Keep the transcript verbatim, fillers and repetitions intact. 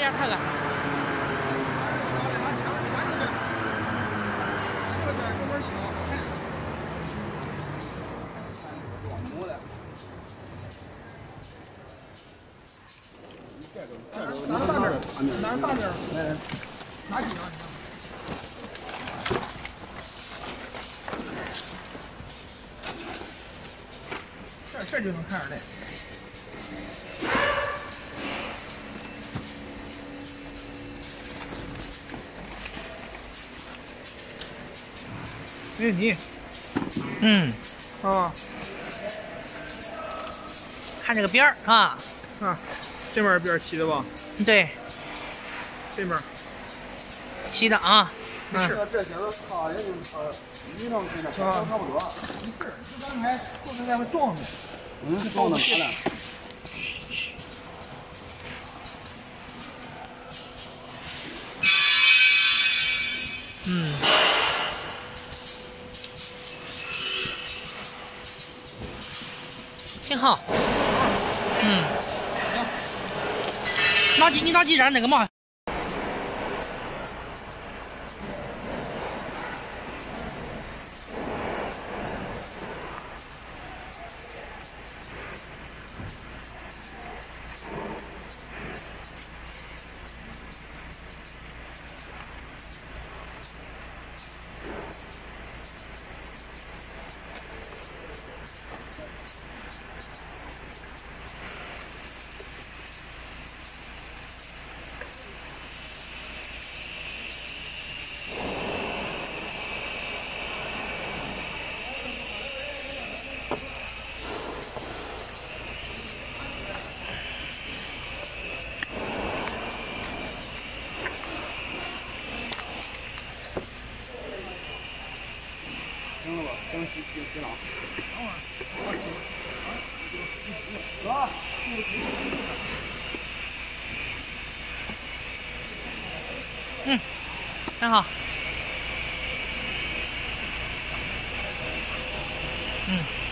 下看看。 拿大点儿，拿大点儿，来，拿几张？这这就能看出来。没问题。 嗯。 啊。 看这个边儿啊。 啊。这面边齐的吧？ 对。 这面。 齐的啊。 嗯。 这些都差也就是差一两斤的，都差不多。 没事，就刚才后头在那撞的。 嗯，撞的啥了？ 嗯。挺好。嗯。拿几？你拿几张那个嘛？ 行了吧？等洗就洗了。 等会儿，我洗。 啊， 嗯，很好。嗯。